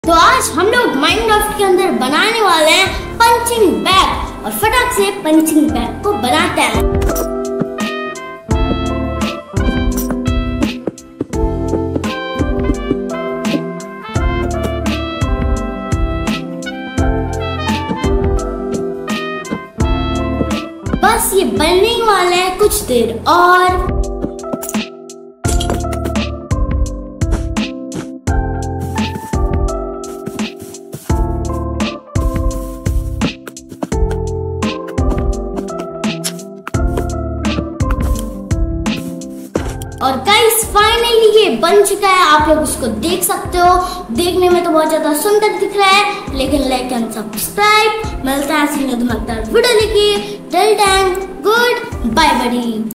तो आज हम लोग माइनक्राफ्ट के अंदर बनाने वाले हैं पंचिंग बैग और फटाक से पंचिंग बैग को बनाते हैं। बस ये बनने वाला है कुछ देर और गाइस फाइनली ये बन चुका है। आप लोग उसको देख सकते हो। देखने में तो बहुत ज्यादा सुंदर दिख रहा है, लेकिन लाइक एंड सब्सक्राइब। मिलता है ऐसी धमाकेदार वीडियो लेके। टिल देन गुड बाय बडी।